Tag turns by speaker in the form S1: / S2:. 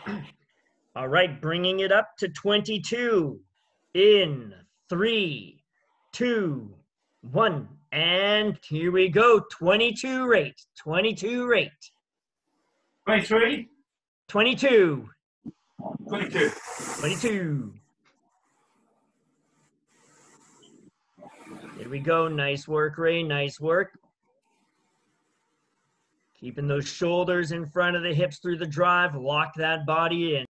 S1: All right, bringing it up to 22 in 3, 2, 1. And here we go. 22 rate, 22 rate.
S2: 23,
S1: 22,
S2: 22.
S1: 22. Here we go. Nice work, Ray. Nice work. Keeping those shoulders in front of the hips through the drive. Lock that body in.